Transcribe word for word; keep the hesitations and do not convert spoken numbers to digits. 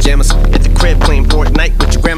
pajamas. At the crib playing Fortnite with your grandma.